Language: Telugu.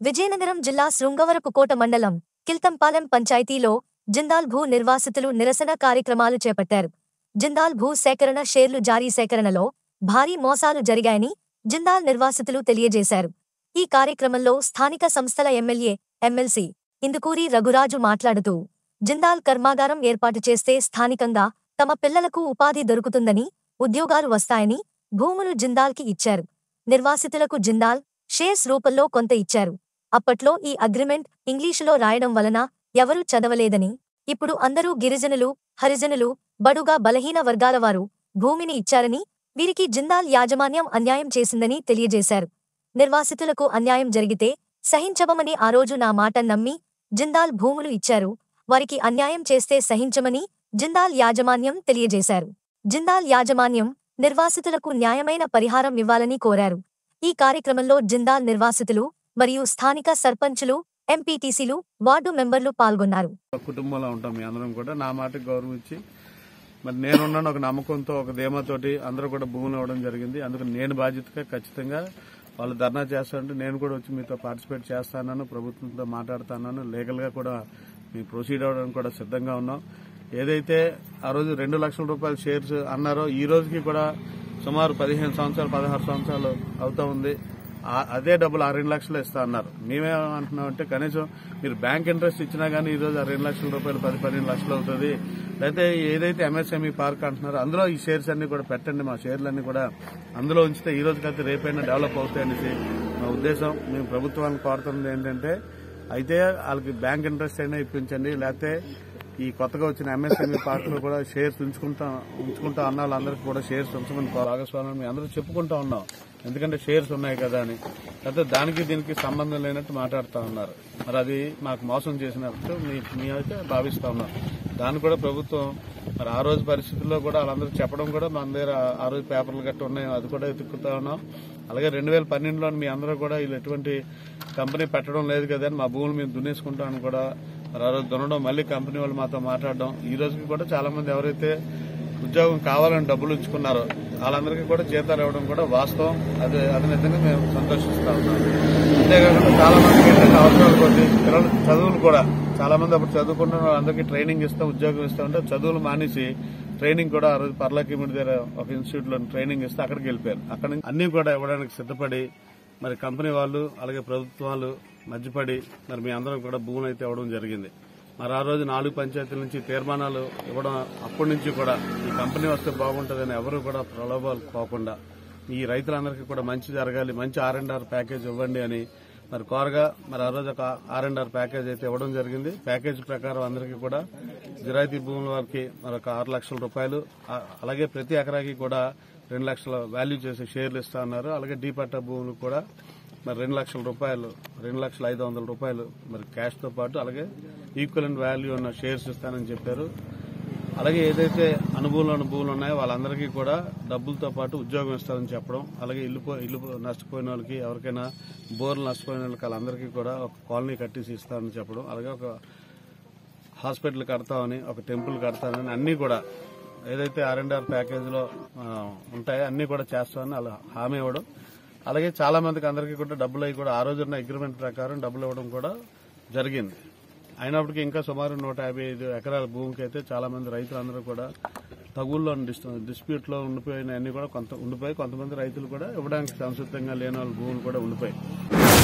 విజయనగరం జిల్లా శృంగవరపుకోట మండలం కిల్తంపాలెం పంచాయతీలో జిందాల్ భూ నిర్వాసితులు నిరసన కార్యక్రమాలు చేపట్టారు. జిందాల్ భూ సేకరణ షేర్లు జారీ సేకరణలో భారీ మోసాలు జరిగాయని జిందాల్ నిర్వాసితులు తెలియజేశారు. ఈ కార్యక్రమంలో స్థానిక సంస్థల ఎమ్మెల్యే, ఎమ్మెల్సీ ఇందుకూరి రఘురాజు మాట్లాడుతూ, జిందాల్ కర్మాగారం ఏర్పాటు చేస్తే స్థానికంగా తమ పిల్లలకు ఉపాధి దొరుకుతుందని, ఉద్యోగాలు వస్తాయని భూములు జిందాల్కి ఇచ్చారు. నిర్వాసితులకు జిందాల్ షేర్స్ రూపంలో కొంత ఇచ్చారు. అప్పట్లో ఈ అగ్రిమెంట్ ఇంగ్లీషులో రాయడం వలన ఎవరూ చదవలేదని, ఇప్పుడు అందరూ గిరిజనులు, హరిజనులు, బడుగా బలహీన వర్గాల వారు భూమిని ఇచ్చారని, వీరికి జిందాల్ యాజమాన్యం అన్యాయం చేసిందని తెలియజేశారు. నిర్వాసితులకు అన్యాయం జరిగితే సహించబమని ఆ రోజు నా మాట నమ్మి జిందాల్ భూములు ఇచ్చారు. వారికి అన్యాయం చేస్తే సహించమని జిందాల్ యాజమాన్యం తెలియజేశారు. జిందాల్ యాజమాన్యం నిర్వాసితులకు న్యాయమైన పరిహారం ఇవ్వాలని కోరారు. ఈ కార్యక్రమంలో జిందాల్ నిర్వాసితులు మరియు స్థానిక సర్పంచులు, ఎంపీటీసీలు, వార్డు మెంబర్లు పాల్గొన్నారు. కుటుంబంలో ఉంటాం మీ అందరం కూడా. నా మాటకు గౌరవించి మరి నేనున్నాను ఒక నమ్మకంతో, ఒక ధీమాతోటి అందరూ కూడా భూములు ఇవ్వడం జరిగింది. అందుకు నేను బాధ్యతగా ఖచ్చితంగా వాళ్ళు ధర్నా చేస్తారంటే నేను కూడా వచ్చి మీతో పార్టిసిపేట్ చేస్తాను, ప్రభుత్వంతో మాట్లాడుతున్నాను, లీగల్ గా కూడా మీ ప్రొసీడ్ అవ్వడానికి కూడా సిద్ధంగా ఉన్నాం. ఏదైతే ఆ రోజు 2 లక్షల రూపాయల షేర్స్ అన్నారో ఈ రోజుకి కూడా సుమారు 15 సంవత్సరాలు 16 సంవత్సరాలు అవుతా ఉంది. అదే డబ్బులు ఆ 2 లక్షలు ఇస్తా అన్నారు. మేమేమంటున్నామంటే కనీసం మీరు బ్యాంక్ ఇంట్రెస్ట్ ఇచ్చినా గానీ ఈ రోజు ఆ 2 లక్షల రూపాయలు 10-15 లక్షలు అవుతుంది. అయితే ఏదైతే ఎంఎస్ఎంఈ పార్క్ అంటున్నారో అందులో ఈ షేర్స్ అన్ని కూడా పెట్టండి, మా షేర్లన్నీ కూడా అందులో ఉంచితే ఈ రోజుకైతే రేపైనా డెవలప్ అవుతాయనేసి మా ఉద్దేశం. మేము ప్రభుత్వాన్ని కోరుతున్నది ఏంటంటే అయితే వాళ్ళకి బ్యాంక్ ఇంట్రెస్ట్ అయినా ఇప్పించండి, లేకపోతే ఈ కొత్తగా వచ్చిన ఎంఎస్ఎంఈ పార్క్ లో కూడా షేర్స్ ఉంచుకుంటా అన్న వాళ్ళందరికీ కూడా షేర్స్ ఉంచమని భాగస్వామ్యం మేము అందరూ చెప్పుకుంటా ఉన్నాం. ఎందుకంటే షేర్స్ ఉన్నాయి కదా అని. అయితే దానికి దీనికి సంబంధం లేనట్టు మాట్లాడుతూ ఉన్నారు. మరి అది మాకు మోసం చేసినట్టు మేమైతే భావిస్తా ఉన్నాం. దాన్ని కూడా ప్రభుత్వం మరి ఆ రోజు పరిస్థితుల్లో కూడా వాళ్ళందరూ చెప్పడం కూడా మన దగ్గర ఆ రోజు పేపర్లు గట్ట ఉన్నాయి, అది కూడా ఎత్తుకుతా ఉన్నాం. అలాగే 2012లో మీ అందరూ కూడా వీళ్ళు ఎటువంటి కంపెనీ పెట్టడం లేదు కదా అని మా భూములు మేము దున్నేసుకుంటామని కూడా మరి ఆ రోజు దున్నడం, మళ్ళీ కంపెనీ వాళ్ళు మాతో మాట్లాడడం. ఈ రోజుకి కూడా చాలా మంది ఎవరైతే ఉద్యోగం కావాలని డబ్బులు ఉంచుకున్నారో వాళ్ళందరికీ కూడా జీతాలు ఇవ్వడం కూడా వాస్తవం. అది నిజంగా మేము సంతోషిస్తా ఉన్నాం. అంతేకాకుండా చాలా మందికి ఏంటంటే అవసరాలు కొద్ది పిల్లలు చదువులు కూడా చాలా మంది అప్పుడు చదువుకుంటున్న వాళ్ళందరికీ ట్రైనింగ్ ఇస్తాం, ఉద్యోగం ఇస్తామంటే చదువులు మానేసి ట్రైనింగ్ కూడా ఆ రోజు పర్లాకిమిడి దగ్గర ఒక ఇన్స్టిట్యూట్ లో ట్రైనింగ్ ఇస్తే అక్కడికి వెళ్ళిపోయారు. అక్కడ నుంచి అన్ని కూడా ఇవ్వడానికి సిద్ధపడి మరి కంపెనీ వాళ్ళు అలాగే ప్రభుత్వాలు మధ్యపడి మరి మీ అందరం కూడా భూములు అయితే ఇవ్వడం జరిగింది. మరి ఆ రోజు 4 పంచాయతీల నుంచి తీర్మానాలు ఇవ్వడం, అప్పటి నుంచి కూడా ఈ కంపెనీ వస్తే బాగుంటుందని ఎవరు కూడా ప్రలోభాలు పోకుండా ఈ రైతులందరికీ కూడా మంచి జరగాలి, మంచి R&R ప్యాకేజ్ ఇవ్వండి అని మరి కోరగా మరి ఆ రోజు ఒక R&R ప్యాకేజ్ అయితే ఇవ్వడం జరిగింది. ప్యాకేజ్ ప్రకారం అందరికీ కూడా జిరాయితీ భూముల వారికి మరొక 6 లక్షల రూపాయలు, అలాగే ప్రతి ఎకరాకి కూడా 2 లక్షల వాల్యూ చేసే షేర్లు ఇస్తా అన్నారు. అలాగే డీ పట్టా భూములు కూడా మరి 2 లక్షల రూపాయలు, 2,500,000 రూపాయలు మరి క్యాష్ తో పాటు అలాగే ఈక్వలెంట్ వాల్యూ ఉన్న షేర్స్ ఇస్తానని చెప్పారు. అలాగే ఏదైతే అనుభూతులు భూములు ఉన్నాయో వాళ్ళందరికీ కూడా డబ్బులతో పాటు ఉద్యోగం ఇస్తారని చెప్పడం, అలాగే ఇల్లు నష్టపోయిన వాళ్ళకి, ఎవరికైనా బోర్లు నష్టపోయిన వాళ్ళకి వాళ్ళందరికీ కూడా ఒక కాలనీ కట్టేసి ఇస్తారని చెప్పడం, అలాగే ఒక హాస్పిటల్ కడతామని, ఒక టెంపుల్ కడతామని అన్ని కూడా ఏదైతే R&R ప్యాకేజ్ లో ఉంటాయో అన్ని కూడా చేస్తామని అలా హామీ ఇవ్వడం. అలాగే చాలా మందికి అందరికీ కూడా డబ్బులు అవి కూడా ఆ రోజున్న అగ్రిమెంట్ ప్రకారం డబ్బులు ఇవ్వడం కూడా జరిగింది. అయినప్పటికీ ఇంకా సుమారు 155 ఎకరాల భూమికి అయితే చాలా మంది రైతులందరూ కూడా తగుల్లో డిస్ప్యూట్ లో ఉండిపోయిన అన్ని కూడా ఉండిపోయి కొంతమంది రైతులు కూడా ఇవ్వడానికి సంసిద్ధంగా లేని వాళ్ళ భూములు కూడా ఉండిపోయి